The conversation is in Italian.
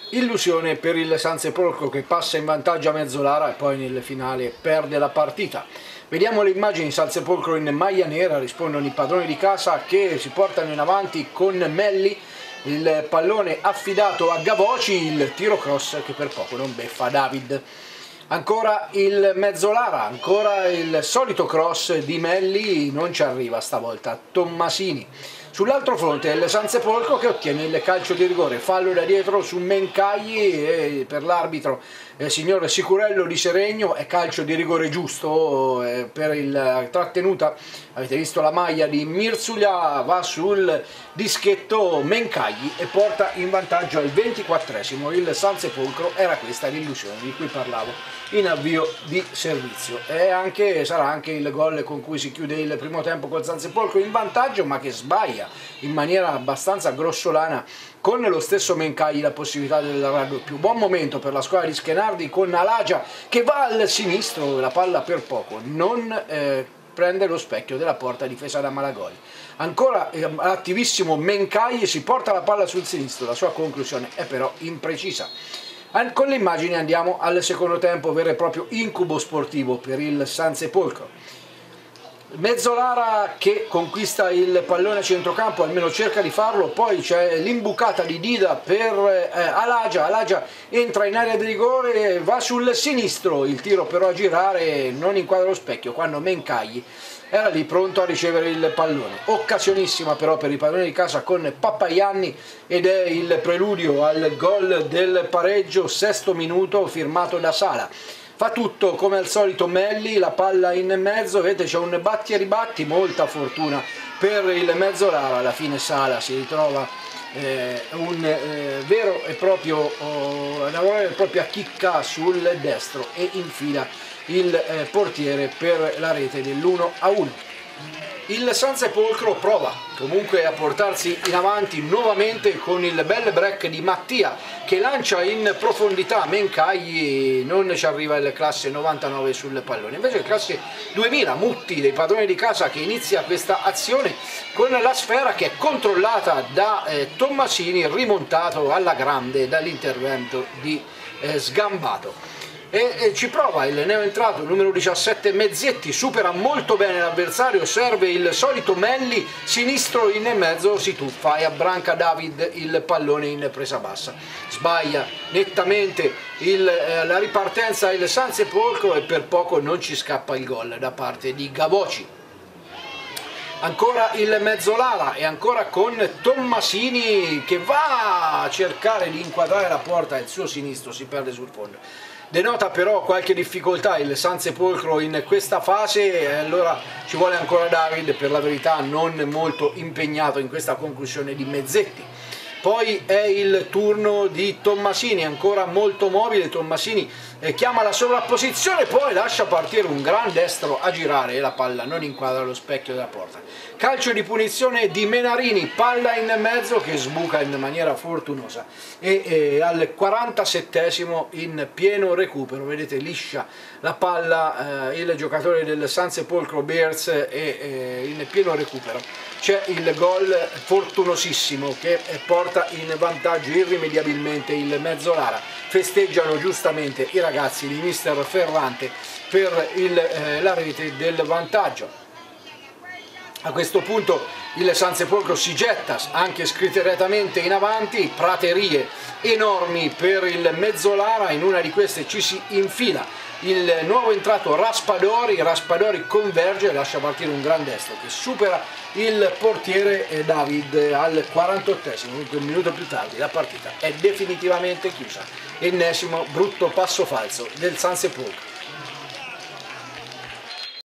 Illusione per il San Sepolcro che passa in vantaggio a Mezzolara e poi nel finale perde la partita. Vediamo le immagini. San Sepolcro in maglia nera, rispondono i padroni di casa che si portano in avanti con Melli, il pallone affidato a Gavoci, il tiro cross che per poco non beffa David. Ancora il Mezzolara, ancora il solito cross di Melli, non ci arriva stavolta Tommasini. Sull'altro fronte è il San Sepolcro che ottiene il calcio di rigore, fallo da dietro su Mencagli e per l'arbitro signor Sicurello di Seregno è calcio di rigore giusto per la trattenuta. Avete visto la maglia di Mirzulia, va sul dischetto Mencagli e porta in vantaggio al 24esimo il San Sepolcro. Era questa l'illusione di cui parlavo in avvio di servizio e sarà anche il gol con cui si chiude il primo tempo col San Sepolcro in vantaggio, ma che sbaglia in maniera abbastanza grossolana con lo stesso Mencagli la possibilità del raddoppio. Buon momento per la squadra di Schenardi con Alagia che va al sinistro, la palla per poco non prende lo specchio della porta difesa da Malagoli. Ancora attivissimo Mencagli, si porta la palla sul sinistro, la sua conclusione è però imprecisa. Con le immagini andiamo al secondo tempo, vero e proprio incubo sportivo per il San Sepolcro. Mezzolara che conquista il pallone a centrocampo, almeno cerca di farlo, poi c'è l'imbucata di Dida per Alagia, Alagia entra in area di rigore, va sul sinistro, il tiro però a girare non inquadra lo specchio quando Mencagli era lì pronto a ricevere il pallone. Occasionissima però per i padroni di casa con Pappaianni ed è il preludio al gol del pareggio, sesto minuto, firmato da Sala. Fa tutto come al solito Melli, la palla in mezzo, vedete c'è un batti e ribatti, molta fortuna per il Mezzolara, alla fine Sala si ritrova una vera e propria chicca sul destro e infila il portiere per la rete dell'1-1. Il San Sepolcro prova comunque a portarsi in avanti nuovamente con il bel break di Mattia che lancia in profondità Mencagli, non ci arriva il classe 99 sul pallone, invece il classe 2000 Mutti dei padroni di casa che inizia questa azione con la sfera che è controllata da Tommasini, rimontato alla grande dall'intervento di Sgambato. E ci prova il neoentrato numero 17 Mezzetti, supera molto bene l'avversario, serve il solito Melli, sinistro in mezzo, si tuffa e abbranca David il pallone in presa bassa. Sbaglia nettamente la ripartenza il San Sepolcro e per poco non ci scappa il gol da parte di Gavoci. Ancora il Mezzolara e ancora con Tommasini che va a cercare di inquadrare la porta, il suo sinistro si perde sul fondo. Denota però qualche difficoltà il San Sepolcro in questa fase e allora ci vuole ancora David, per la verità non molto impegnato in questa conclusione di Mezzetti. Poi è il turno di Tommasini, ancora molto mobile, Tommasini chiama la sovrapposizione, poi lascia partire un gran destro a girare e la palla non inquadra lo specchio della porta. Calcio di punizione di Menarini, palla in mezzo che sbuca in maniera fortunosa e al 47esimo in pieno recupero, vedete liscia la palla il giocatore del San Sepolcro Bears e in pieno recupero c'è il gol fortunosissimo che porta in vantaggio irrimediabilmente il Mezzolara. Festeggiano giustamente i ragazzi di mister Ferrante per la rete del vantaggio. A questo punto il San Sepolcro si getta anche scriteriatamente in avanti, praterie enormi per il Mezzolara, in una di queste ci si infila il nuovo entrato Raspadori converge e lascia partire un gran destro che supera il portiere David al 48esimo, dunque un minuto più tardi la partita è definitivamente chiusa. Ennesimo brutto passo falso del San Sepolcro.